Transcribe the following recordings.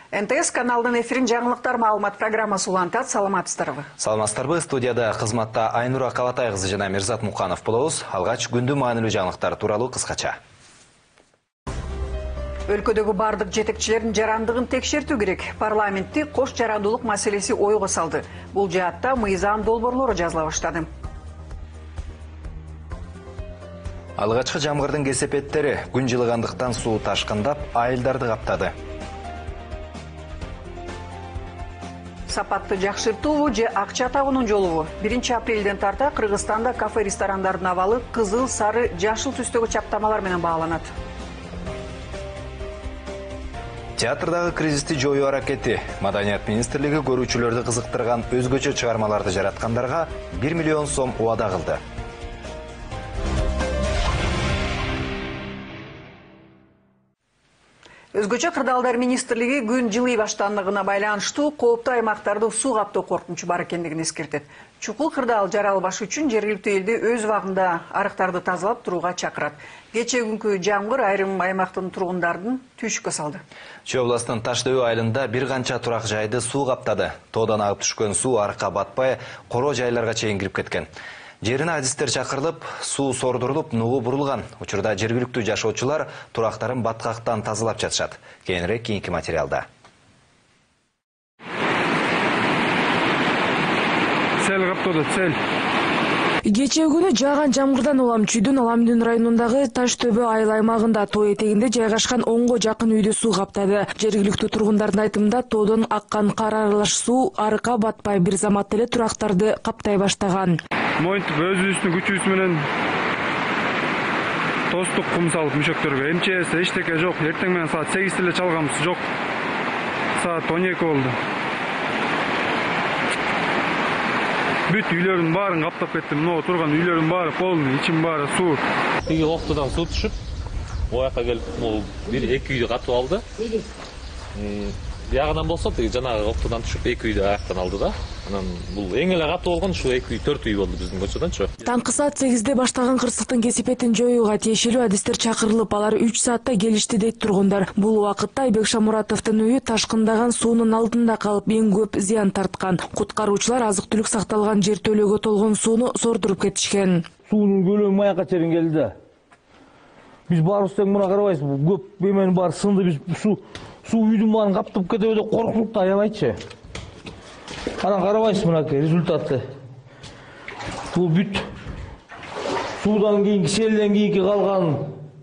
НТС каналының эфирин жаңылыктар маалымат программасы улантат. Саламатсыздарбы. Саламатсыздарбы. Студияда кызматта Айнура Калатай кызы жана Мирзат Муканов болобуз. Алгач күндү маанилүү жаңылыктар тууралуу кыскача. Өлкөдөгү бардык жетекчилердин жарандыгын текшертүү керек. Парламентти кош жарандуулук маселеси ойго салды. Бул жаатта мыйзам долбоорлору жазыла баштады. Алгачкы жамгырдын кесепеттери күн жылыгандыктан суу ташкындап, айылдарды каптады. Сапатты жакшыртуубу же акча табуунун жолубу? 1 апрелден тарта Кыргызстанда кафе-ресторандардын абалы кызыл, сары, жашыл түстөгү чаптамалар менен бааланат. Театрдагы кризисти жоюу аракети. Маданият министрлиги көрүүчүлөрдү кызыктырган өзгөчө чыгармаларды жараткандарга 1 миллион сом убада кылды. Өзгөчө кырдаалдар министрлиги күн жылый баштандыгына байланыштуу кооптуу аймактарды суу каптоо коркунучу бар экендигин эскертет. Чукул кырдаал жаралбаш үчүн жергиликтүү элди өз убагында арыктарды тазалап турууга чакырат. Кечээ күнкү жамгыр айрым аймактын тургундарын түйшүккө салды. Чүй областынын Таш дөбө айылында бир канча турак жайды суу каптады. Тоодан агып түшкөн суу арыкка батпай, коро жайларга чейин кирип кеткен. Жерине адистер чакырылып, суу сордурулуп, нугу бурулган. Учурда жергиликтүү жашоочулар турактарын баткактан тазалап жатышат. Кийинирээк кийинки материалда. Цел каптоодо, цел. Кечээ күнү жааган жамгырдан улам Чүйдүн Аламдын районундагы Таш дөбө айыл аймагында тоо этегинде жайгашкан 10го жакын үйдү суу каптады. Жергиликтүү тургундардын айтымында тоодон аккан кар аралаш суу арыкка батпай бир заматта эле турактарды каптай баштаган. Монтип өзүбүздүн күчүбүз менен тостук кум салып мүшөктөргө. МЧС эчтеке жок. Эртең менен саат 8 эле чалганбыз, жок. Саат 12 болду. Бүт үйлөрдүн баарын каптап кетти. Мына турган үйлөрдүн баары полный, ичим баары суу. Тиги октодан суу түшүп, ояка келип, бул 1-2 үйдү катып алды. Ягынан болсо, тиги жанагы октодан түшүп 2 үйдү аяктан алды да. Анан бул эң эле катып болгон ушу 2 үй, 4 үй болду биздин көчөдөнчү. Таңкы саат 8-де баштаган кырсыктын кесепетин жоюуга тиешелүү адистер чакырылып, алар 3 саатта келишти дейт тургундар. Бул убакытта Айбек Шамуратовдун үйү ташкындаган суунун алдында калып эң көп зыян тарткан. Куткаруучулар азык-түлүк сакталган жертөлөгө толгон сууну сордуруп кетишкен. Суунун көлөмү маяка чейин келди да. Биз барыбыз тең мына карабайсыз, көп эменин баары сынды, биз суу үйдүн баарын каптап кетеби деп коркуп да аябайчы. Анан карабайсыз мынакей результаты. Бул бүт суудан кийинки, селден кийинки калган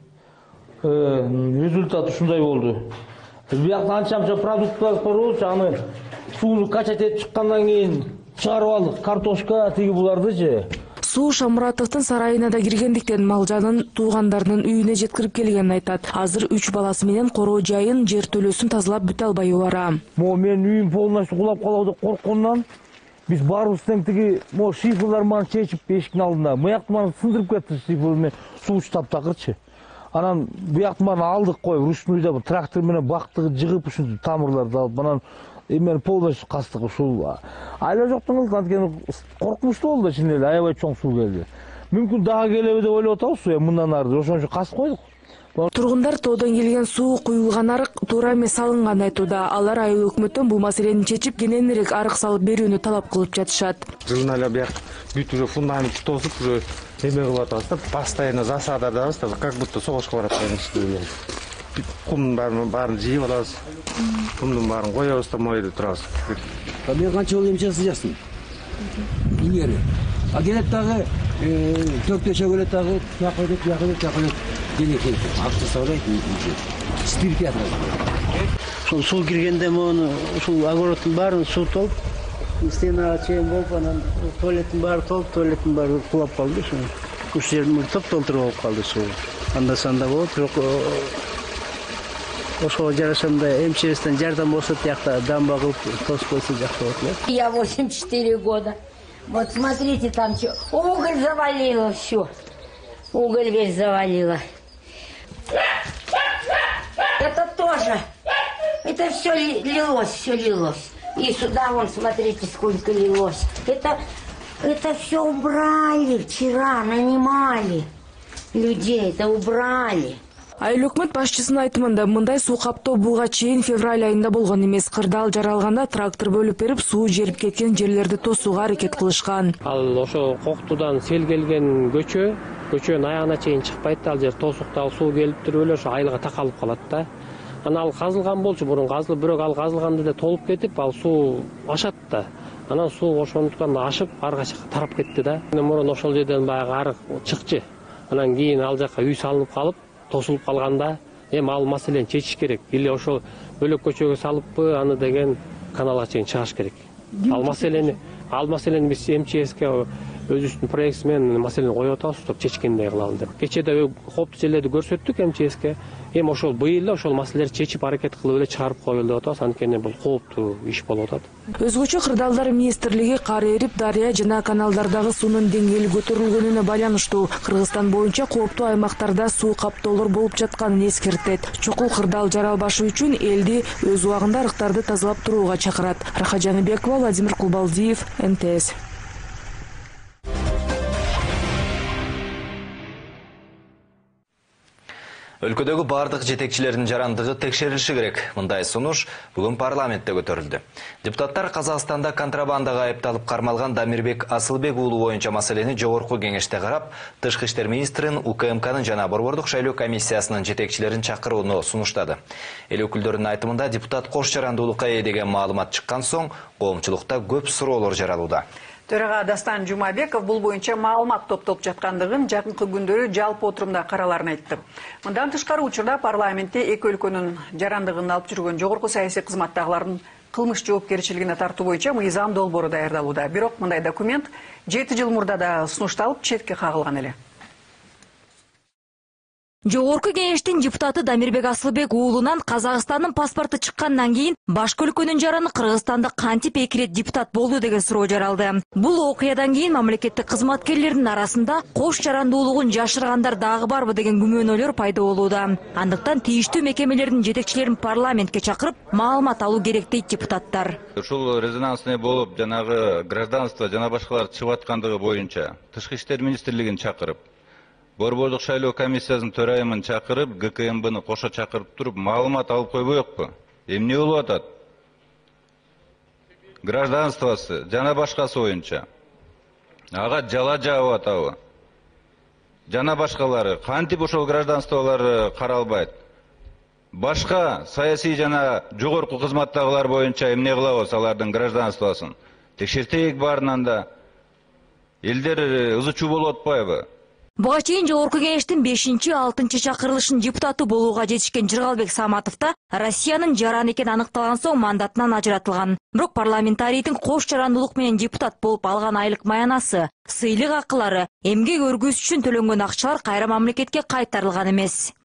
результат ушундай болду. Биякта анча продукталар бар болчу, аны сууну качать этип чыккандан кийин чыгарып алдык. Картошка, тиги булардычы. Суу Шамуратовдун сарайына да киргендиктен малжанын туугандарынын үйүнө жеткирип келгенин айтат. Азыр 3 баласы менен короо жайын, жертөлөсүн тазалап бүтө албай бара. Мен үйүм полностью кулап калабы деп корккондон биз баарыбыз тең тиги шифрлар менен чечип эшиктин алдында. Буякты маны сындырып кетти шифр менен суу таптакырчы. Анан буяктын баарын алдык коюп, ручнуйда трактор менен бактыгы жыгып ушул тамырларды алып, анан мен полностью кастык ушул айла жоктун кылды, анткени коркунучтуу болду чын эле, аябай чоң суу келди. Мүмкүн дагы келеби деп ойлоп атабыз, мындан ары ошон үчүн касып койдук. Тургундар тоодон келген суу куюлган арык туура эмес салынган айтууда. Алар айыл өкмөттөн бул маселени чечип, кененирээк арык салып берүүнү талап кылып жатышат. Жылына эле бияк бүт уже фундамент тосуп, уже эме кылып атабыз да, постоянно засададабыз да, как будто согушка барат эле. Кумдун баарын жыйып алабыз. Кумдун баарын коебуз да мойду турабыз. Мен канча жыл МЧС жаштым. Илгери. А келет дагы 4-5 келет дагы жакылет. Денеке акты саурайт. Стирip жатат. Ушул суу киргенде мону ушул огороддун баарын суу толуп, стенага чейин болуп, анан туалеттин баары толуп, туалеттин баары кулап калды. Ушул жердин топ-толтур болуп калды суу. Анда-санда болот, бирок ошого жарашымда МЧСтен жардам болсо, тиякта дамба кылып тосуп койсо жакшы болот эле. Я 84 года. Вот смотрите, там что, уголь завалило все. Уголь весь завалило. Это тоже. Это все лилось. И сюда, вон, смотрите, сколько лилось. Это все убрали вчера, нанимали людей, это убрали. Айыл өкмөт башчысынын айтымында мындай суу каптоо буга чейин февраль айында болгон эмес. Кырдаал жаралганда трактор бөлүп берип суу жерип кеткен жерлерди тосууга аракет кылышкан. Ал ошо Коктудан сел келген көчөнүн аягына чейин чыкпайт, ал жер тосуктагы суу келип туруп эле ошо айылга такалып калат да. Анан ал казылган болчу, мурун казылып, бирок ал казылганда да толуп кетип, ал суу ашат да. Анан суу ошондуктан ашып арга жакка тарап кетти да. Мурун ошол жерден баягы арык чыкчы. Анан кийин ал жакка үй салынып калып, тосулуп калганда, эми ал маселени чечиш керек. Или ошол бөлөк көчөгө салыппы, аны деген каналга чейин чыгаш керек. Ал маселени биз МЧСке өзүбүздүн проектибиз менен маселени коюп атабыз, топ чечкендей кылалы деп. Кечеде кооптуу жерлерди көрсөттүк МЧСке. Эми ошол быйыл эле ошол маселелерди чечип аракет кылып эле чыгарып коелу деп атабыз, анткени бул кооптуу иш болуп атат. Өзгөчө Кырдаалдар министрлиги кар эрип, дарыя жана каналдардагы суунун деңгээли көтөрүлгөнүнө байланыштуу Кыргызстан боюнча кооптуу аймактарда суу каптоолор болуп жатканын эскертет. Чокул кырдаал жаралбашы үчүн элди өз убагында арыктарды тазалап турууга чакырат. Раха Жаныбекова, Владимир Кулбалдиев, НТС. Өлкөдөгү бардык жетекчилердин жарандыгы текшерилиши керек. Мындай сунуш бүгүн парламентте көтөрүлдү. Депутаттар Казакстанда контрабандага айыпталып кармалган Дамирбек Асылбек уулу боюнча маселени жогорку кеңеште карап, Тышкы иштер министринин, УКМКнын жана Борбордук шайлоо комиссиясынын жетекчилерин чакырууну сунуштады. Эл өкүлдөрүнүн айтымында депутат кош жарандуулукка ээ деген маалымат чыккан соң, коомчулукта көп суроолор жаралууда. Төрага Дастан Жумабеков бул боюнча маалымат топтолуп жаткандыгын жакынкы күндөрү жалпы отурумда караларын айтты. Мындан тышкары учурда парламентте эки өлкөнүн жарандыгын алып жүргөн жогорку саясий кызматтагылардын кылмыш жоопкерчилигине тартуу боюнча мыйзам долбоору даярдалууда. Бирок мындай документ 7 жыл мурда да сунушталып, четке кагылган эле. Жогорку кеңештин депутаты Дамирбек Асылбек уулунан Казакстандын паспорту чыккандан кийин башка өлкөнүн жараны Кыргызстанда кантип эки ирет депутат болду деген суроо жаралды. Бул окуядан кийин мамлекеттик кызматкерлердин арасында кош жарандуулугун жашыргандар дагы барбы деген күмөнөлөр пайда болууда. Андыктан тийиштүү мекемелердин жетекчилерин парламентке чакырып, маалымат алуу керек дейт депутаттар. Ушул резонансный болуп, жанагы гражданство жана башкалар чыгып аткандыгы боюнча Тышкы иштер министрлигин чакырып, Борбордук шайлоо комиссиясынын төрайымын чакырып, ГКМБны кошо чакырып туруп, маалымат алып койбойокпу? Эмне болуп атат? Гражданствосы жана башкасы боюнча ага жала жаап атабы? Жана башкалары кантип ошол гражданстволор каралбайт? Башка саясий жана жогорку кызматтагылар боюнча эмне кылабыз алардын гражданствосын? Текшертейик баарынан да. Элдер ызы-чуу болуп атпайбы? Буга чейин жогорку кеңештин 5-6 чакырылышын депутаты болууга жетишкен Жыргалбек Саматовта Россиянын жараны экени аныкталган соң мандатынан ажыратылган. Бирок парламентарийдин кош жарандуулук менен депутат болуп алган айлык маянасы, сыйлык акылары, эмгек өргүсү үчүн төлөнгөн акчалар кайра мамлекетке кайтарылган эмес.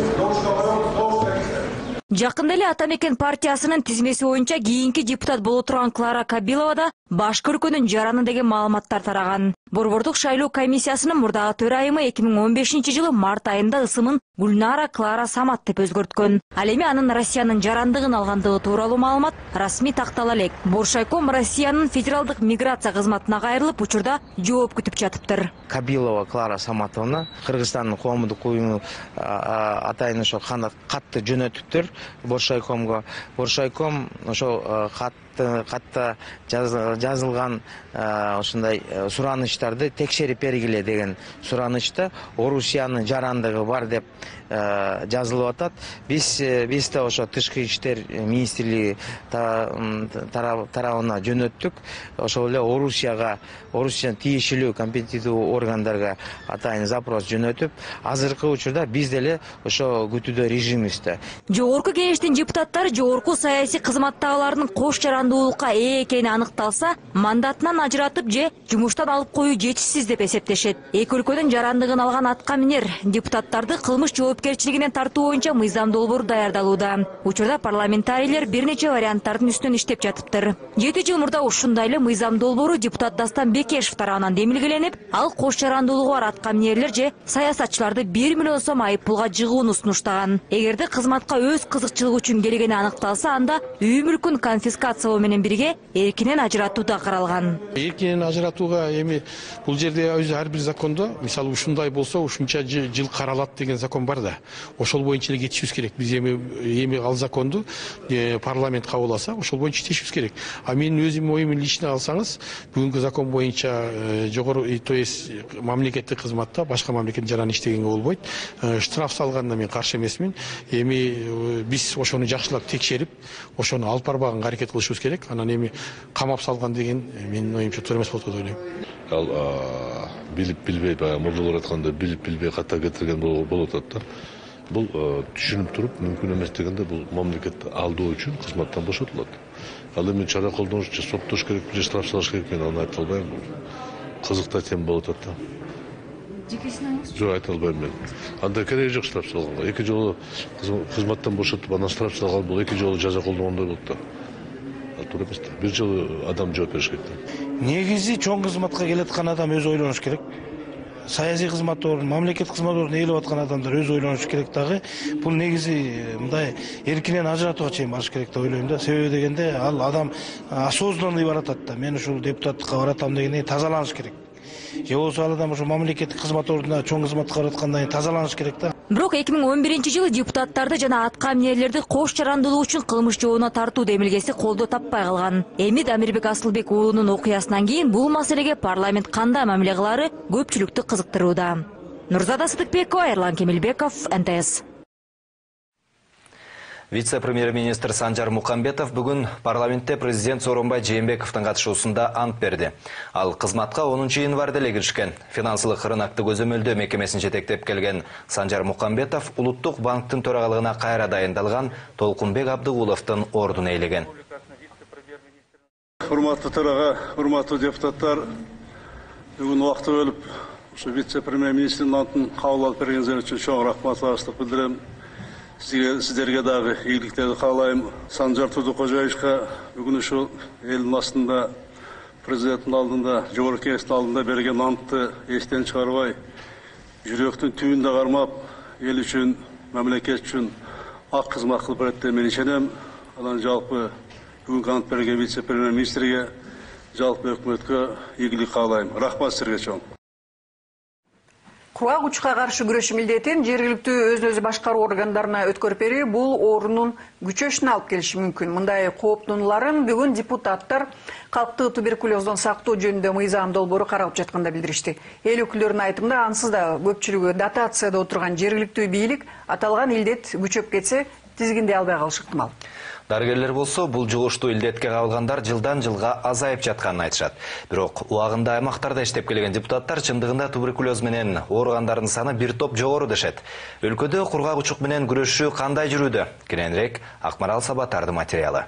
Жакында эле Ата Мекен партиясынын тизмеси боюнча кийинки депутат боло турган Клара Кабилова да башка өлкөнүн жараны деген маалыматтар тараган. Борбордук шайлоо комиссиясынын мурдагы төрайымы 2015 жылы март айында ысымын Гульнара Клара Самат деп өзгөрткөн. Ал эми анын Россиянын жарандыгын алгандыгы тууралуу маалымат расмий тактала элек. Боршайком Россиянын федералдык миграция кызматына кайрылып, учурда жооп күтүп жатыптыр. Кабилова Клара Саматовна Кыргызстандын коомдук уюму атайын ошо катты жөнөтүптүр Боршайкомго. Боршайком ошол катта жазылган ушундай сураныштарды текшерип бергиле деген суранычта Орусиянын жарандыгы бар деп жазылып атат. Биз да ошо Тышкы иштер министрлиги тарабына жөнөттүк. Ошол эле Орусияга тиешелүү компетенттүү органдарга атайын запрос жөнөтүп, азыркы учурда биз деле ошо күтүүдө режимибизде. Жогорку кеңештин депутаттары жогорку саясий кызматтагылардын кош жарандуулукка ээ экени аныкталса, мандатынан ажыратып же жумуштан алып коюу жетишсиз деп эсептешет. Эки өлкөнүн жарандыгын алган атка минер депутаттарды кылмыш жоопкерчилигинен тартуу боюнча мыйзам долбоору даярдалууда. Учурда парламентарийлер бир нече варианттардын үстүнөн иштеп жатыптыр. 7 жыл мурда ушундай эле мыйзам долбоору депутат Дастан Бекешев тарабынан демилгеленип, ал кош жарандуулугу бар атка минерлер же саясатчыларды 1 миллион сом айыппулга жыгууну сунуштаган. Эгерде кызматка өз кызыкчылыгы үчүн келгени аныкталса, анда үй мүлкүн конфискациялоо талоо менен бирге эркинен ажыратуу да каралган. Эркинен ажыратууга эми бул жерде өзү ар бир закондо мисалы ушундай болсо ушунча жыл каралат деген закон бар да. Ошол боюнча эле кетишибиз керек. Биз эми ал законду парламент кабыласа, ошол боюнча иштешибиз керек. А менин өзүм оюм лично алсаңыз, бүгүнкү закон боюнча жогору, то есть мамлекеттик кызматта башка мамлекеттин жаран иштегенге болбойт. Штраф салганына мен каршы эмесмин. Эми биз ошону жакшылап текшерип, ошону алып барбаганга аракет кылышыбыз керек. Анан эми камап салган деген менин оюмча туура эмес болот деп ойлойм. Ал билип билбей, баягы мурдалар айткандай билип билбей ката кетирген болуп атат да. Бул түшүнүп туруп мүмкүн эмес дегенде бул мамлекетти алдоо үчүн кызматтан бошотулат. Ал эми чара колдонуш же соттош керек, же штраф салыш керек, мен аны айта албайм. Кызыктай тема болуп атат да. Жок, айта албайм мен. Анда кереги жок штраф салганга. Эки жолу кызматтан бошотуп, анан штраф салган бул эки жолу жаза колдонгондой болот да. Ал туура эмес да. Бир жолу адам жооп бериш керек да. Негизи чоң кызматка келаткан адам өзү ойлонуш керек. Саясий кызмат орун, мамлекеттик кызмат орун ээлеп аткан адамдар өзү ойлонуш керек дагы. Бул негизи мындай эркинен ажыратууга чейин барыш керек деп ойлойм да. Себеби дегенде ал адам осознанный баратат да. Мен ушул депутаттыкка баратам дегенден тазаланыш керек. Же болбосо ал адам ошо мамлекеттик кызмат ордуна чоң кызматка бараткандан кийин тазаланыш керек да. Бирок 2011-жылы депутаттарды жана атка минерлерди кош жарандуулук үчүн кылмыш жообуна тартуу демилгеси колдоо таппай калган. Эми Дамирбек Асылбек уулунун окуясынан кийин бул маселеге парламент кандай мамиле кылары көпчүлүктү кызыктырууда. Нурзада Сыдыкбекова, Эрлан Кемелбеков, НТС. Вице-премьер-министр Санжар Мукамбетов бүгін парламентте президент Сооронбай Жээнбековдун катышуусунда ант берди. Ал кызматка 10 январда эле киришкен. Финансылык рынокты көзөмөлдөө мекемесин жетектеп келген Санжар Мукамбетов Улуттук банктын төрагалыгына кайра дайындалган Толкунбек Абдыгуловдун ордун ээлеген. Урматтуу төрага, урматтуу депутаттар, бүгүн убакыт бөлүп, ушу вице-премьер-министрдин антын кабыл алып бергениңиздер үчүн чоң рахматсыздык билдирем. Сіздерге дағы игіліктерді қалайым. Санжар Тудукожаевичка бүгін ушул элдин астында, президенттин алдында, жогорку кеңештин алдында берген антты эстен чыгарбай, жүрөктүн түбүндө кармап, эл үчүн, мамлекет үчүн ак кызмат кылып берет деп мен ишенем. Анан жалпы бүгүнкү ант берген вице-премьер-министрге, жалпы өкмөткө ийгилик каалайм. Рахмат силерге чоң. Кургак учка каршы күрөшүү милдетин жергиликтүү өзүн-өзү башкаруу органдарына өткөрүп берүү бул оорунун күчөшүнө алып келиши мүмкүн. Мындай кооптонууларын бүгүн депутаттар калкты туберкулездон сактоо жөнүндө мыйзам долбоору каралып жатканда билдиришти. Эл өкүлдөрүнүн айтымында ансыз да көпчүлүгү дотацияда отурган жергиликтүү бийлик аталган илдет күчөп кетсе тизгиндей албай калышы ыктымал. Дарыгерлер болсо, бул жугуштуу илдетке кабылгандар жылдан жылга азайып жатканын айтышат. Бирок убагында аймактарда иштеп келген депутаттар чындыгында туберкулез менен ооругандардын саны бир топ жогору дешет. Өлкөдө кургак учук менен күрөшүү кандай жүрүүдө? Кененирээк Акмарал Сабатардын материалы.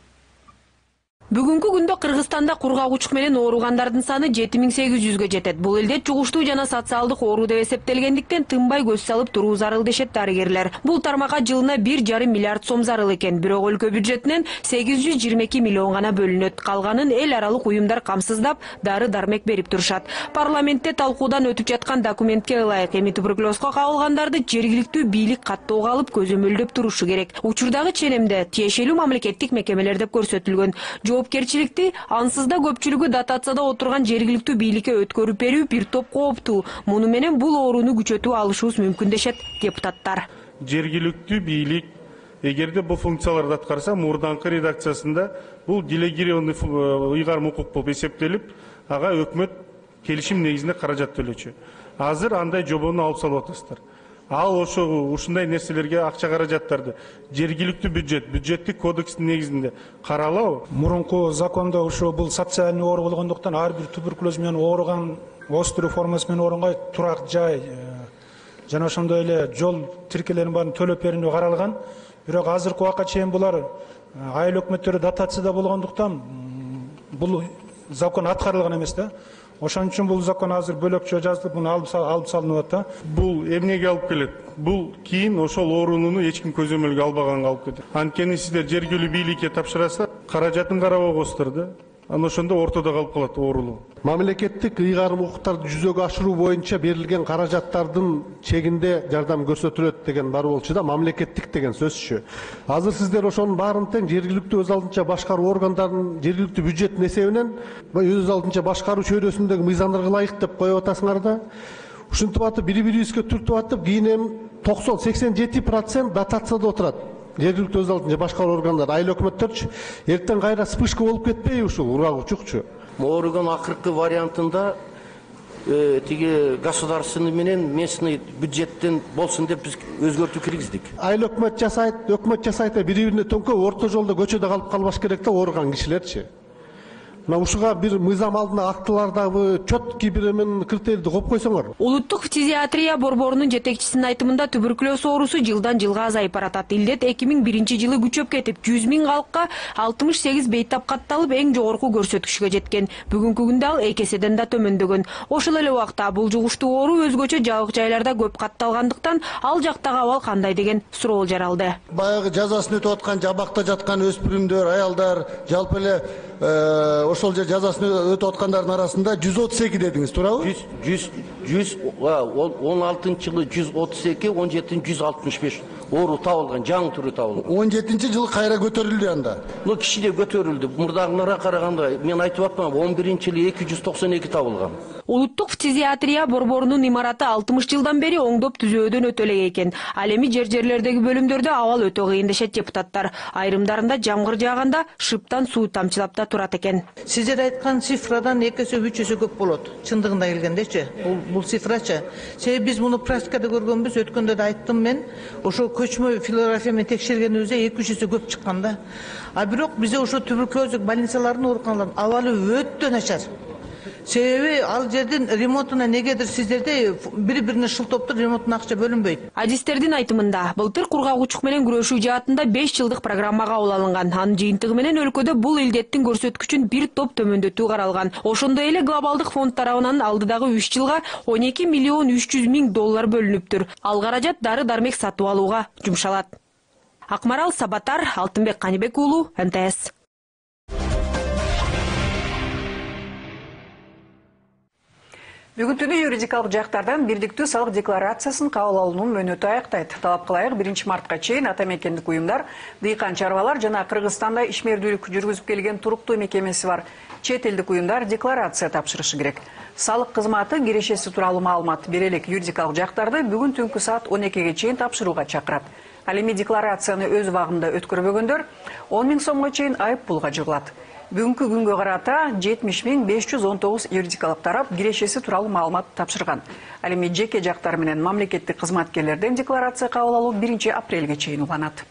Бүгүнкү күндө Кыргызстанда кургак учук менен ооругандардын саны 7800-гө жетет. Бул илдет жугуштуу жана социалдык оору деп эсептелгендиктен тынбай көз салып туруу зарыл дешет дарыгерлер. Бул тармакка жылына 1,5 миллиард сом зарыл экен. Бирок өлкө бюджетинен 822 миллион гана бөлүнөт. Калганын эл аралык уюмдар камсыздап, дары-дармек берип турушат. Парламентте талкуудан өтүп жаткан документке ылайык эми туберкулезго кабылгандарды жергиликтүү бийлик каттоого алып көзөмөлдөп турушу керек. Учурдагы ченемде тиешелүү мамлекеттик мекемелер деп көрсөтүлгөн. Жоопкерчиликти ансызда көпчүлүгү дотацияда отурган жергиликтүү бийликке өткөрүп берүү бир топ кооптуу. Муну менен бул ооруну күчөтүп алышыбыз мүмкүн дешет депутаттар. Жергиликтүү бийлик эгерде бул функцияларды аткарса, мурдаңкы редакциясында бул делегированный ыйгарым укук болуп эсептелип, ага өкмөт келишим негизинде каражат төлөчү. Азыр андай жобону алып салып атасыздар. Ал ушундай нерселерге акча каражаттарды жергиликтүү бюджеттик кодекстин негизинде каралабы? Мурунку закондо ошо бул социальный оору болгондуктан ар бир туберкулез менен ооруган, ооз түрү формасы менен ооруган турак жай жана ошондой эле жол тиркелеринин баарын төлөп берүүнү каралган. Бирок азыркы убакка чейин булар айыл өкмөттөрү дотацияда болгондуктан бул закон аткарылган эмес да. Ошон үчүн бул закон азыр бөлөкчө жазылып, муну алып салынып атат. Бул эмнеге алып келет? Бул кийин ошол оорунуну эч ким көзөмөлгө албаганга алып кетет. Анткени сиздер жергиликтүү бийликке тапшырасыздар, каражатын карап койгузсуздар да. Ана ошондо ортодо калып калат оорулуу. Мамлекеттик ыйгарым укуктарды жүзөгө ашыруу боюнча берилген каражаттардын чегинде жардам көрсөтүлөт деген бар болчу да, мамлекеттик деген сөзчү. Азыр сиздер ошонун баарын тең жергиликтүү өз алдынча башкаруу органдарынын жергиликтүү бюджеттин эсебинен өз алдынча башкаруу чөйрөсүндөгү мыйзамдарга ылайык деп коюп атасыңар да. Ушинтип атып бири-бирибизге түртүп атып, кийин эми 90-87% дотацияда отурат. Жергиликтүү өз алдынча башкаруу органдар, айыл өкмөттөрчү. Эртең кайра вспышка болуп кетпейби ушул урагучукчу? Оорукан акыркы вариантында тиги государственный менен местный бюджеттен болсун деп биз өзгөртүү киргиздик. Айыл өкмөт жасайт, бири-бирине төңкөп орто жолдо көчөдө калып калбаш керек да ооруган кишилерчи. Мына ушуга бир мыйзам алдында актылардагы чөткү бир критерийди коюп койсоңор. Улуттук фтизиатрия борборунун жетекчисинин айтымында туберкулез оорусу жылдан жылга азайып баратат. Илдет 2001 жылы күчөп кетип, 100 000 калкка 68 бейтап катталып, эң жогорку көрсөткүчкө жеткен. Бүгүнкү күндө ал 2 эседен да төмөндөгөн. Ошол эле убакта бул жугуштуу оору өзгөчө жабык жайларда көп катталгандыктан, ал жактагы абал кандай деген суроо жаралды. Баягы жазасын өтүп аткан, жабакта жаткан өспүрүмдөр, аялдар, жалпы эле ошол же жазасын өтүп аткандардын арасында 132 дедиңиз, туурабы? 16 жылы 132, 17 165 оору табылган, жаңы түрү табылган. 17 жылы кайра көтөрүлдү анда. Ну кичине көтөрүлдү. Мурдагыларга караганда мен айтып атпам, 11 жылы 292 табылган. Улуттук фтизиатрия борборунун имараты 60 жылдан бери оңдоп түзөөдөн өтө элек экен. Ал эми жер-жерлердеги бөлүмдөрдө абал өтө кыйын дешет депутаттар. Айрымдарында жамгыр жааганда шыптан суу тамчылап да турат экен. Сиздер айткан цифрадан 2 эсе 3 эсе көп болот. Чындыгында келгендечи, бул цифрачы. Себеби биз муну практикада көргөнбүз, өткөндө да айттым мен. Ошо көчмө флюорография менен текшергенибизде 2-3 эсе көп чыккан да. А бирок бизде ошо туберкулездик больницалардын ооруканалардын абалы өтө начар. Себеби ал жердин ремонтуна негедир сиздерде бири-бирине шылтоптур ремонтуна акча бөлүнбөйт. Адистердин айтымында, былтыр кургагучук менен күрөшүү жаатында 5 жылдык программа кабыл алынган. Анын жыйынтыгы менен өлкөдө бул илдеттин көрсөткүчүн бир топ төмөндөтүү каралган. Ошондой эле глобалдык фонд тарабынан алдыдагы 3 жылга 12 миллион 300 000 доллар бөлүнүптүр. Ал каражат дары-дармек сатып алууга жумшалат. Акмарал Сабатар, Алтынбек Канибек уулу, НТС. Бүгүн түнү юридикалык жактардан бирдиктүү салык декларациясын кабыл алуунун мөөнөтү аяктайт. Талап кылайык 1 мартка чейин ата мекендик уюмдар, дыйкан чарбалар жана Кыргызстанда ишмердүүлүк жүргүзүп келген туруктуу мекемеси бар чет элдик уюмдар декларация тапшырышы керек. Салык кызматы кирешеси тууралуу маалымат бере элек юридикалык жактарды бүгүн түнкү саат 12ге чейин тапшырууга чакырат. Ал эми декларацияны өз убагында өткөрбөгөндөр 10 000 сомго чейин айып пулга жыгылат. Бүгүнкү күнгө карата 70 519 юридикалык тарап кирешеси тууралуу маалымат тапшырган. Ал эми жеке жактар менен мамлекеттик кызматкерлерден декларация кабыл алуу 1 апрелге чейин уланат.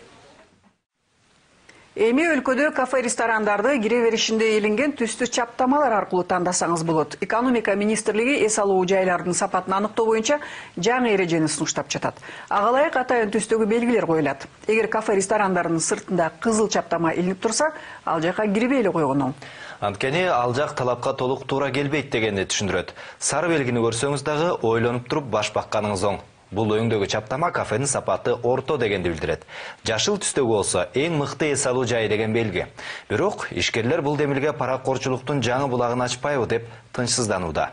Эми өлкөдө кафе-ресторандарды кире беришинде илинген түстүү чаптамалар аркылуу тандасаңыз болот. Экономика министрлиги эс алуу жайлардын сапатын аныктоо боюнча жаңы эрежени сунуштап жатат. Ага ылайык атайын түстөгү белгилер коюлат. Эгер кафе-ресторандардын сыртында кызыл чаптама илинип турса, ал жака кирбей эле койгон оң. Анткени ал жак талапка толук туура келбейт дегенди түшүндүрөт. Сары белгини көрсөңүз дагы ойлонуп туруп баш бакканыңыз оң. Бул өңдөгү чаптама кафенин сапаты орто дегенди билдирет. Жашыл түстөгү болсо эң мыкты эс алуу жайы деген белги. Бирок ишкерлер бул демилге паракорчулуктун жаңы булагын ачпайбы деп тынчсызданууда.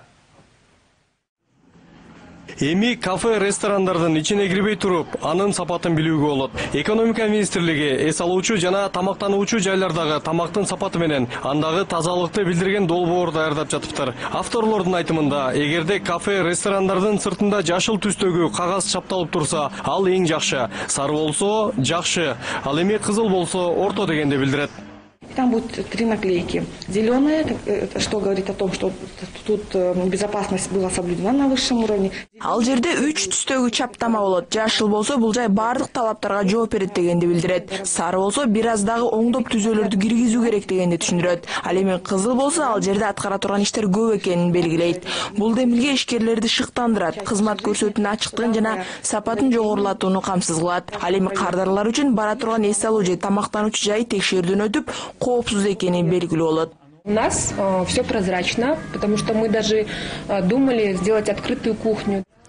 Эми кафе-ресторандардын ичине кирбей туруп, анын сапатын билүүгө болот. Экономика министрлиги эс алуучу жана тамактануучу жайлардагы тамактын сапаты менен андагы тазалыкты билдирген долбоор даярдап жатыптыр. Авторлордун айтымында, эгерде кафе-ресторандардын сыртында жашыл түстөгү кагаз чапталып турса, ал эң жакшы. Сары болсо жакшы, ал эми кызыл болсо орто дегенди билдирет. Там будет 3 наклейки. Зеленая, что говорит о том, что тут безопасность была соблюдена на высшем уровне. Ал жерде 3 түстөгү чаптама болот. Жашыл болсо бул жай бардык талаптарга жооп берет дегенди билдирет. Сары болсо бир аз дагы оңдоп түзөлөрдү киргизүү керек дегенди түшүндүрөт. Ал эми кызыл болсо ал жерде аткара турган иштер көп экенин белгилейт. Бул демилге ишкерлерди шыктандырат, кызмат көрсөтүүнүн ачыктыгын жана сапатын жогорулатууну камсыз кылат. Ал эми кардарлар үчүн бара турган эс алуу же тамактануучу жай текшерүүдөн өтүп, коопсуз экени белгилүү болот. У нас все прозрачно, потому что мы даже думали сделать открытую кухню.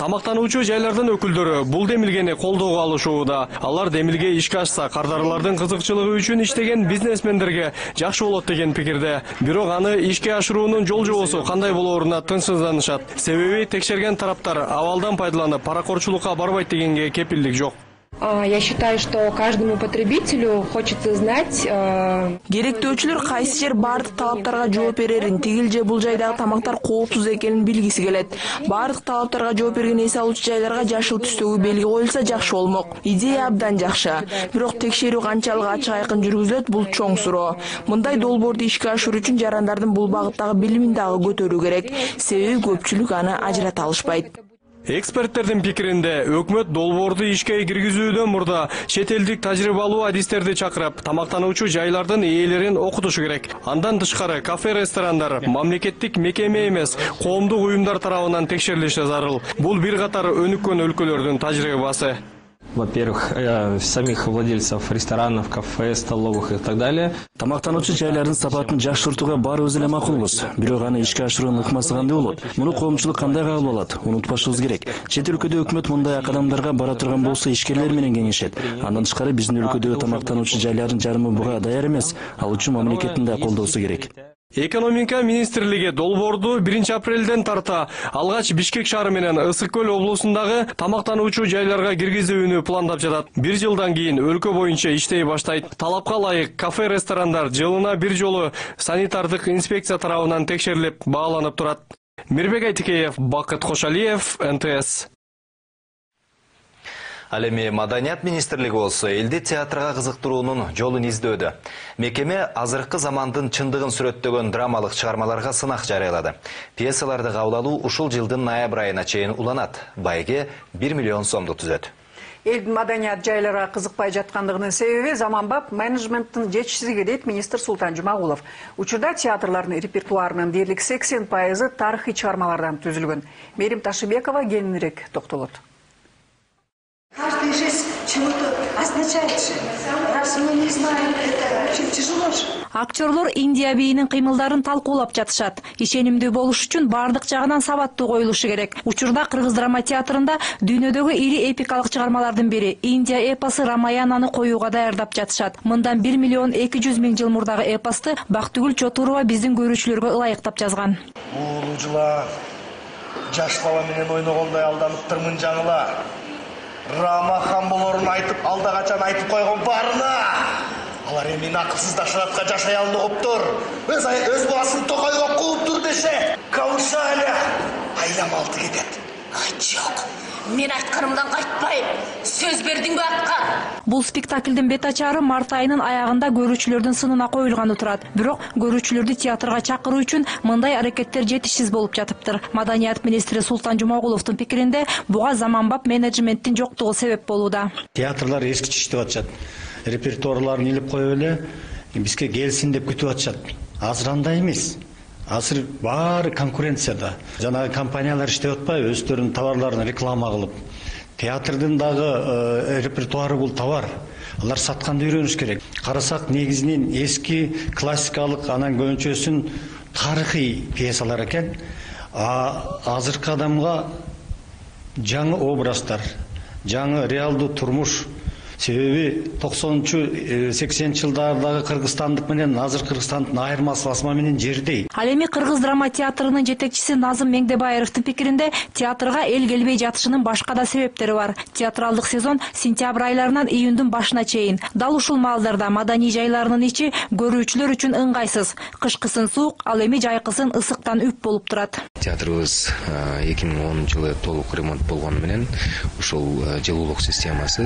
Тамактануучу жайлардын өкүлдөрү бул демилгени колдоого алышууда. Алар демилге ишке ашса, кардарлардын кызыкчылыгы үчүн иштеген бизнесмендерге жакшы болот деген пикирде. Бирок аны ишке ашыруунун жол жобосу кандай болооруна тынчсызданышат. Себеби текшерген тараптар абалдан пайдаланып паракорчулукка барбайт дегенге кепилдик жок. Я считаю, что каждому потребителю хочется знать. Керектөөчүлөр кайсы жер бардык талаптарга жооп берерин, тигил же бул жайдагы тамактар коопсуз экенин билгиси келет. Бардык талаптарга жооп берген эс алуучу жайларга жашыл түстөгү белги коюлса жакшы болмок. Идея абдан жакшы. Бирок текшерүү канчалык ачык айкын жүргүзүлөт, бул чоң суроо. Мындай долбоорду ишке ашыруу үчүн жарандардын бул багыттагы билимин дагы көтөрүү керек. Себеби көпчүлүк аны ажырата алышпайт. Эксперттердин пикиринде өкмөт долбоорду ишке киргизүүдөн мурда чет элдик тажрыйбалуу адистерди чакырып, тамактануучу жайлардын ээлерин окутушу керек. Андан тышкары кафе, ресторандар мамлекеттик мекеме эмес, коомдук уюмдар тарабынан текшерилиши зарыл. Бул бир катар өнүккөн өлкөлөрдүн тажрыйбасы. Во-первых, самих владельцев ресторанов, кафе, столовых и так далее. Тамактануучу жайлардын сапатын жакшыртууга баарыбыз эле макулбуз. Бирок аны ишке ашыруунун ыкмасы кандай болот? Муну коомчулук кандай кабыл алат? Унутпашыбыз керек. Чет өлкөдө өкмөт мындай кадамдарга бара турган болсо ишкерлер менен кеңешет. Андан тышкары биздин өлкөдөгү тамактануучу жайлардын жарымы буга даяр эмес. Ал үчүн мамлекеттин да колдоосу керек. Экономика министрлиги долбоорду 1 апрелден тарта алгач Бишкек шаары менен Ысык көл облусундагы тамактануучу жайларга киргизүүнү пландап жатат. 1 жылдан кийин өлкө боюнча иштей баштайт. Талапка ылайык кафе, ресторандар жылына бир жолу санитардык инспекция тарабынан текшерилип, бааланып турат. Мирбек Айтикеев, Бакыт Кошалиев, НТС. Ал эми Маданият министрлиги болсо элди театрга кызыктыруунун жолун издөөдө. Мекеме азыркы замандын чындыгын сүрөттөгөн драмалык чыгармаларга сынак жарыялады. Пьесаларды кабыл алуу ушул жылдын ноябрь айына чейин уланат. Байге 1 миллион сомду түзөт. Элдин маданият жайларга кызыкпай жаткандыгынын себеби заманбап менеджменттин жетишсиздиги дейт министр Султан Жумагулов. Учурда театрлардын репертуарынын дээрлик 80% тарыхый чыгармалардан түзүлгөн. Мерим Ташыбекова кеңирээк токтолот. Каждый жест чего-то означает же. Раз мы не знаем, это очень тяжело же. Актерлор Индия бийинин кыймылдарын талкуулап жатышат. Ишенимдүү болуш үчүн бардык жагынан сабаттуу коюлушу керек. Учурда Кыргыз драма театрында дүйнөдөгү ири эпикалык чыгармалардын бири Индия эпосу Рамаянаны коюуга даярдап жатышат. Мындан 1 миллион 200 миң жыл мурдагы эпосту Бактыгүл Чотурова биздин көрүүчүлөргө ылайыктап жазган. Бул жыла жаш бала менен ойногондой алданыптырмын жаңыла. Рама хан болорун айтып, алда качан айтып койгон барына. Алар эми акылсыздашатка жашай алыныптыр. Өз баласын токойго кууптур десе, кабышайлы айламалды кетет. Жок, мен айтканымдан кайтпайм. Сөз бердиңби атка? Бул спектаклдин бет ачары март айынын аягында көрүүчүлөрдүн сынына коюлганы турат. Бирок көрүүчүлөрдү театрга чакыруу үчүн мындай аракеттер жетишсиз болуп жатыптыр. Маданият министри Султан Жумагуловдун пикиринде буга заманбап менеджменттин жоктугу себеп болууда. Театрлар эскиче иштеп атышат. Репертуарларын илип коюп эле бизге келсин деп күтүп атышат. Азыр андай эмес. Азыр баары конкуренцияда. Жанагы компаниялар иштеп атпайбы, өздөрүнүн товарларын реклама кылып. Театрдын дагы репертуары бул товар. Алар сатканды үйрөнүш керек. Карасак негизинен эски классикалык анан көбүнчөсүн тарыхый пьесалар экен. Азыркы адамга жаңы образдар, жаңы реалдуу турмуш. Себеби 90-80 жылдардагы Кыргызстандык менен азыр Кыргызстандын айырмасы басма менен жердей. Ал эми Кыргыз драма театрынын жетекчиси Назым Меңдебаевдин пикиринде театрга эл келбей жатышынын башка да себептери бар. Театралдык сезон сентябрь айларынан июндун башына чейин. Дал ушул маалдарда маданий жайларынын ичи көрүүчүлөр үчүн ыңгайсыз. Кышкысын суук, ал эми жайкысын ысыктан үп болуп турат. Театрыбыз 2010 жылы толук ремонт болгону менен ушул жылуулук системасы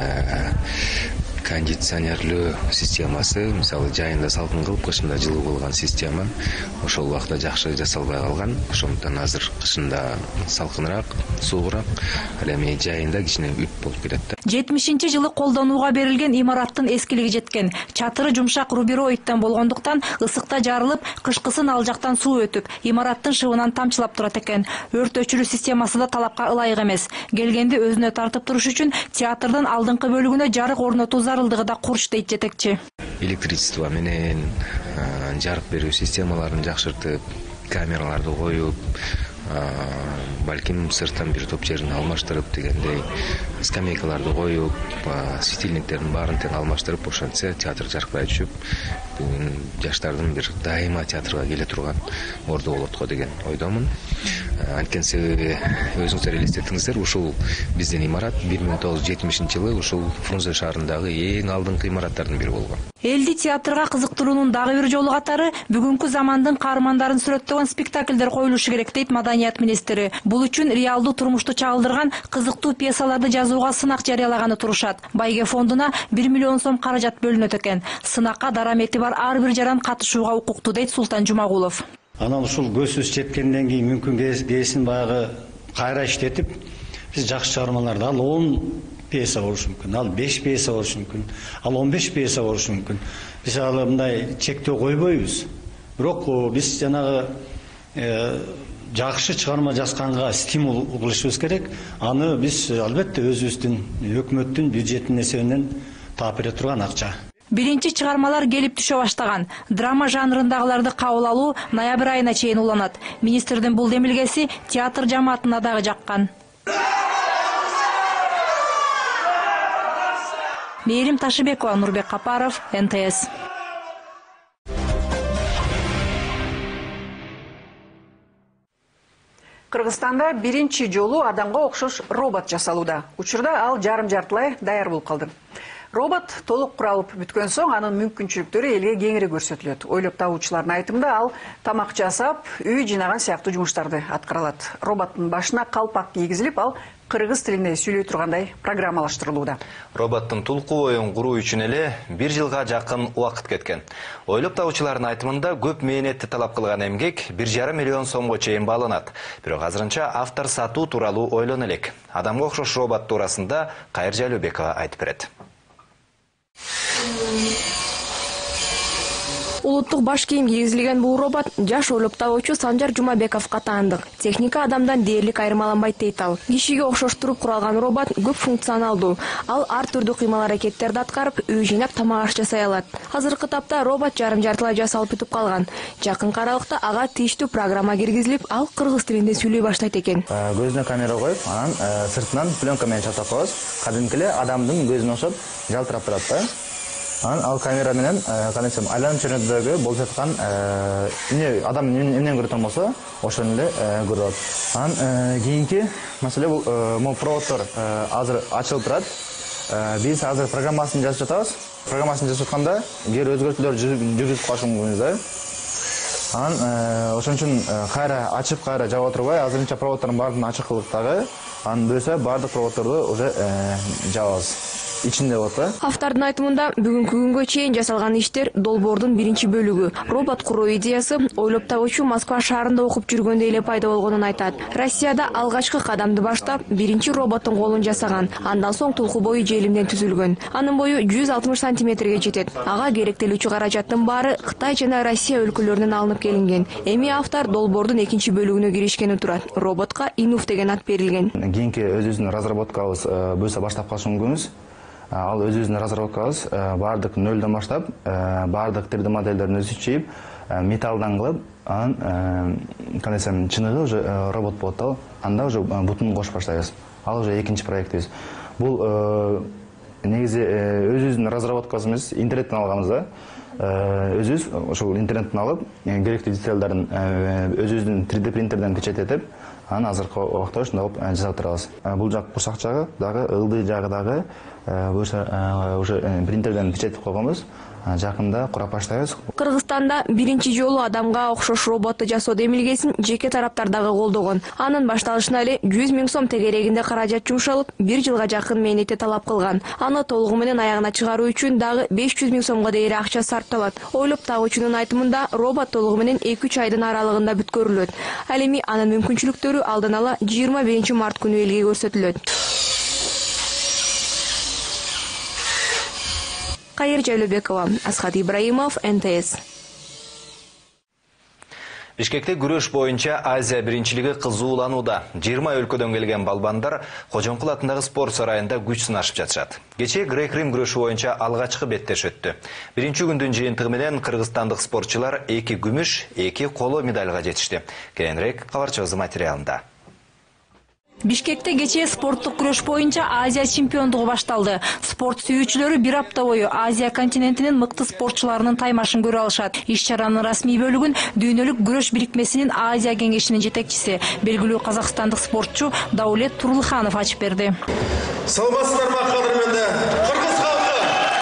кондиционерлөө системасы, мисалы жайында салкын кылып, кышында жылуу болгон система ошол убакта жакшы жасалбай калган. Ошондон азыр кышында салкыныраак, суугураак, ал эми жайында кичине үп болуп кетет. 70-жылы колдонууга берилген имараттын эскилиги жеткен. Чатыры жумшак рубероидтен болгондуктан ысыкта жарылып, кышкысын ал жактан суу өтүп, имараттын шыбынан тамчылап турат экен. Өрт өчүрүү системасы да талапка ылайык эмес. Келгенди өзүнө тартып туруш үчүн театрдын алдыңкы бөлүгүнө жарык орнотуу зарылдыгы да курч дейт жетекчи. Электричество менен жарык берүү системаларын жакшыртып, камераларды коюп, балким сырттан бир топ жерин алмаштырып дегендей скамейкаларды коюп, светильниктердин баарын тең алмаштырып, ошентсе театр жаркырай түшүп, жаштардын бир дайыма театрга келе турган орду болот го деген ойдомун. Анткени себеби өзүңүздөр элестетиңиздер, ушул биздин имарат 1970-жылы ушул Фрунзе шаарындагы эң алдыңкы имараттардын бири болгон. Элди театрга кызыктыруунун дагы бир жолу катары бүгүнкү замандын каармандарын сүрөттөгөн спектакльдер коюлушу керек дейт маданият министри. Бул үчүн реалдуу турмушту чагылдырган кызыктуу пьесаларды жазууга сынак жарыялаганы турушат. Байге фондуна 1 миллион сом каражат бөлүнөт экен. Сынакка дарамети бар ар бир жаран катышууга укуктуу дейт Султан Жумагулов. Анан ушул көзсүз жеткенден кийин мүмкүн кээсин баягы кайра иштетип, биз жакшы чыгармаларды ал 10 пьеса болушу мүмкүн, ал 5 пьеса болушу мүмкүн, ал 15 пьеса болушу мүмкүн. Биз алы мындай чектөө койбойбуз. Бирок биз жанагы жакшы чыгарма жазганга стимул кылышыбыз керек. Аны биз албетте өзүбүздүн өкмөттүн бюджетинин эсебинен таап бере турган акча. Биринчи чыгармалар келип түшө баштаган. Драма жанрындагыларды кабыл алуу ноябрь айына чейин уланат. Министрдин бул демилгеси театр жамаатына дагы жаккан. Мээрим Ташыбекова, Нурбек Капаров, НТС. Кыргызстанда биринчи жолу адамга окшош робот жасалууда. Учурда ал жарым-жартылай даяр болуп калды. Робот толук куралып бүткөн соң анын мүмкүнчүлүктөрү элге кеңири көрсөтүлөт. Ойлоп табуучулардын айтымында ал тамак жасап, үй жыйнаган сыяктуу жумуштарды аткара алат. Роботтун башына калпак кийгизилип, ал кыргыз тилинде сүйлөй тургандай программалаштырылууда. Роботтун тулку оюн куруу үчүн эле 1 жылга жакын убакыт кеткен. Ойлоп табуучулардын айтымында көп мээнетти талап кылган эмгек 1,5 миллион сомго чейин бааланат. Бирок азырынча автор сатуу тууралуу ойлоно элек. Адамга окшош робот туурасында Кайыр Жалюбекова айтып берет. Улуттук баш кийим кийгизилген бул робот жаш ойлоп табуучу Санжар Жумабековго таандык. Техника адамдан дээрлик айырмаланбайт дейт ал. Кишиге окшоштуруп куралган робот көп функционалдуу. Ал ар түрдүү кыймыл-аракеттерди аткарып, үй жыйнап тамак аш жасай алат. Азыркы тапта робот жарым-жартылай жасалып бүтүп калган. Жакын аралыкта ага тийиштүү программа киргизилип, ал кыргыз тилинде сүйлөй баштайт экен. Көзүнө камера коюп, анан сыртынан пленка менен чаптап коебуз. Кадимки эле адамдын көзүнө окшоп жалтырап турат да. Анан ал камера менен айланып чөнөдөгү болуп жаткан адам эмнени көрөт болсо, ошону эле көрүп алат. Анан кийинки маселе бул могу проводдор азыр ачылып турат. Биз азыр программасын жазып жатабыз. Программасын жазып жатканда кээ өзгөртүүлөр жүргүзүп калышы мүмкүнбүз да. Анан ошон үчүн кайра ачып, кайра жаба турбай, азырынча проводдордун баардыгын ачык кылдык дагы. Анан бөлсө баардык проводдорду уже жабабыз. Ичинде болот да. Автордун айтымында бүгүнкү күнгө чейин жасалган иштер долбоордун биринчи бөлүгү. Робот куруу идеясы ойлоп табуучу Москва шаарында окуп жүргөндө эле пайда болгонун айтат. Россияда алгачкы кадамды баштап, биринчи роботтун колун жасаган. Андан соң тулку бою желимден түзүлгөн. Анын бою 160 сантиметрге жетет. Ага керектелүүчү каражаттын баары Кытай жана Россия өлкөлөрүнөн алынып келинген. Эми автор долбоордун экинчи бөлүгүнө киришкени турат. Роботка Инуф деген ат берилген. Кийинки өзүбүздүн разработкабыз буюрса баштап калышы мүмкүнбүз. Ал өзүбүздүн разработкабыз баардык нөлдөн баштап, баардык 3D модельдерин өзү чийип, металлдан кылып, анан кандай десем, чыныгы уже робот болот да. Анда уже бутун кошуп баштайбыз. Ал уже экинчи проектибиз. Бул негизи өзүбүздүн разработкабыз эмес, интернеттен алганбыз да. Өзүбүз ошол интернеттен алып, керектүү детальдарын өзүбүздүн 3D принтерден печатетип, анан азыркы убакта ушундай жасап турабыз. Бул жак курсак жагы дагы, ылдый жагы дагы уже принтерден печатеп койгонбуз. Жакында курап баштайбыз. Кыргызстанда биринчи жолу адамга окшош роботту жасоо демилгесин жеке тараптар дагы колдогон. Анын башталышына эле 100 000 сом тегерегинде каражат жумшалып, 1 жылга жакын мээнетти талап кылган. Аны толугу менен аягына чыгаруу үчүн дагы 500 000 сомго дейин акча сарпталат. Ойлоп табуучунун айтымында робот толугу менен 2-3 айдын аралыгында бүткөрүлөт. Ал эми анын мүмкүнчүлүктөрү алдан ала 21 март күнү элге көрсөтүлөт. Кайыр Жалюбекова, Асхат Ибраимов, НТС. Бишкекте күрөш боюнча Азия биринчилиги кызууланууда. 20 өлкөдөн келген балбандар Кожоңкул атындагы спорт сарайында күч сынашып жатышат. Кечээ грек-рим күрөшү боюнча алгачкы беттеш өттү. Биринчи күндүн жыйынтыгы менен кыргызстандык спортчулар 2 күмүш, 2 коло медальга жетишти. Кийинирээк кабарчыбыздын материалында. Бишкекте кечээ спорттук күрөш боюнча Азия чемпиондугу башталды. Спорт сүйүүчүлөрү бир апта бою Азия континентинин мыкты спортчуларынын таймашын көрө алышат. Иш-чаранын расмий бөлүгүн дүйнөлүк күрөш бириктмесинин Азия кеңешинин жетекчиси, белгилүү казакстандык спортчу Даулет Турлыханов ачып берди. Саламатсыздар ма кадырменде? Кыргыз халкы!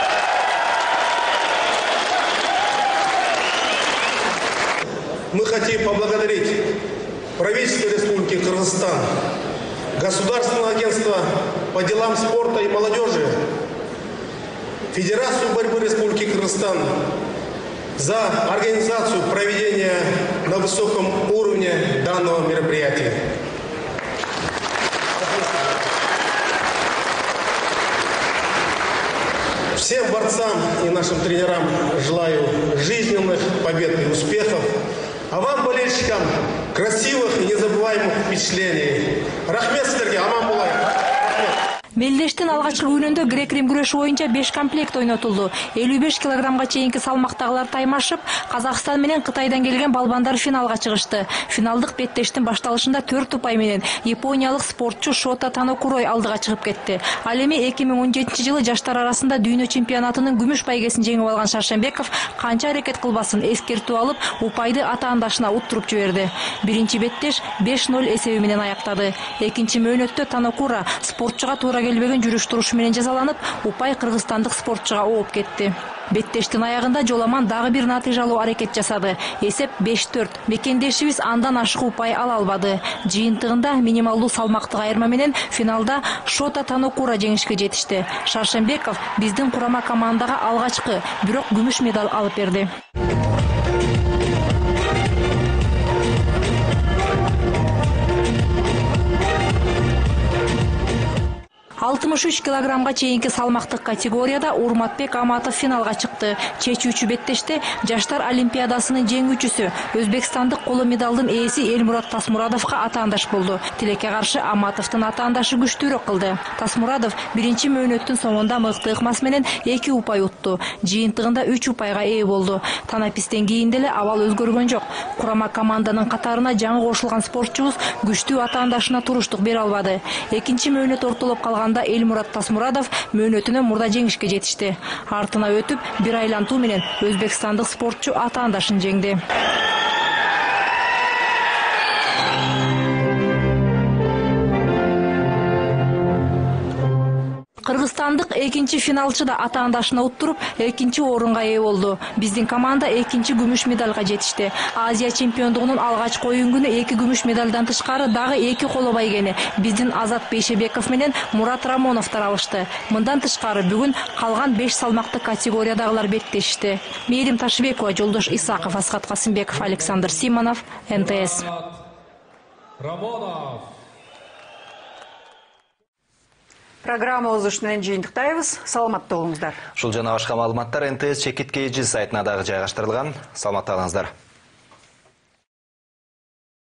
Мы хотим поблагодарить правительство Республики Кыргызстан, Государственное агентство по делам спорта и молодежи, Федерацию борьбы Республики Кыргызстан за организацию проведения на высоком уровне данного мероприятия. Всем борцам и нашим тренерам желаю жизненных побед и успехов. А вам, болельщикам, красивых и незабываемых впечатлений. Рахмет сіздерге, аман болайық. Мелдештин алгачкы күнүндө грек-рим күрөшү боюнча 5 комплект ойнотулду. 55 килограммга чейинки салмактагылар таймашып, Казакстан менен Кытайдан келген балбандар финалга чыгышты. Финалдык беттештин башталышында 4 упай менен япониялык спортчу Шота Танокурой алдыга чыгып кетти. Ал эми 2017-жылы жаштар арасында дүйнө чемпионатынын күмүш байгесин жеңип алган Шаршембеков канча аракет кылбасын эскертип алып, упайды атаандашына уттуруп жиберди. Биринчи беттеш 5-0 эсеби менен аяктады. Экинчи мөөнөттө Танокура спортчуга туура келбеген жүрүш турушу менен жазаланып, упай кыргызстандык спортчуга ооп кетти. Беттештин аягында жоламан дагы бир натыйжалуу аракет жасады. Эсеп 5-4. Мекендешибиз андан ашык упай ала албады. Жыйынтыгында минималдуу салмактык айырма менен финалда Шота Танокура жеңишке жетишти. Шаршембеков биздин курама командага алгачкы, бирок күмүш медаль алып берди. 63 килограммга чейинки салмактык категорияда Урматбек Аматов финалга чыкты. Чечүүчү беттеште жаштар олимпиадасынын жеңүүчүсү, өзбекстандык коло медалдын ээси Элмурат Тасмурадовго атаандаш болду. Тилекке каршы Аматовдун атаандашы күчтүүрөөк кылды. Тасмурадов биринчи мөөнөттүн соңунда мыкты ыкмасы менен 2 упай утту. Жыйынтыгында 3 упайга ээ болду. Танапистен кийин деле абал өзгөргөн жок. Курама команданын катарына жаңы кошулган спортчубуз күчтүү атаандашына туруштук бере албады. Экинчи мөөнөт ортолоп калган Элмурат Тасмурадов мөөнөтүнө мурда жеңишке жетишти. Артына өтүп, бир айлантуу менен өзбекстандык спортчу атаандашын жеңди. Кыргызстандык экинчи финалчы да атаандашына уттуруп, экинчи орунга ээ болду. Биздин команда экинчи күмүш медальга жетишти. Азия чемпиондугунун алгачкы оюн күнү 2 күмүш медальдан тышкары дагы 2 коло байгени биздин Азат Бейшебеков менен Мурат Рамоновдор алышты. Мындан тышкары бүгүн калган 5 салмактык категориядагылар беттешти. Мээрим Ташыбекова, Жолдош Исаков, Асхат Касымбеков, Александр Симонов, НТС. Программабыз менен жыйынтыктайбыз. Саламатта болуңуздар. Ушул жана башка маалыматтар НТС чекит KG сайтына дагы жайгаштырылган. Саламатта болуңуздар.